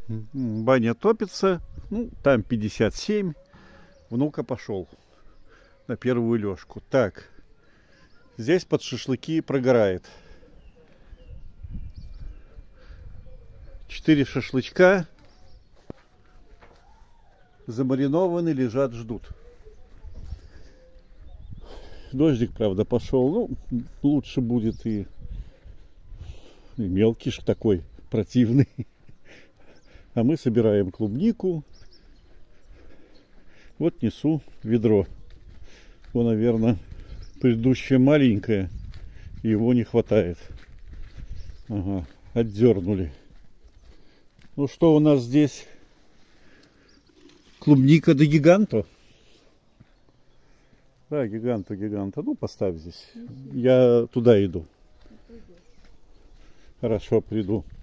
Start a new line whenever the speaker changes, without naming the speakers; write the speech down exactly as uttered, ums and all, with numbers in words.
Баня топится. Ну, там пятьдесят семь. Внука пошел на первую лёжку. Так. Здесь под шашлыки прогорает. Четыре шашлычка. Замаринованы, лежат, ждут. Дождик, правда, пошел. Ну, лучше будет и, и мелкий ж такой, противный. А мы собираем клубнику. Вот несу ведро. Его, наверное, предыдущее маленькое. Его не хватает. Ага, отдернули. Ну что у нас здесь? Клубника до гиганта. Да, гиганта, гиганта. Ну, поставь здесь. Я туда иду. Хорошо, приду.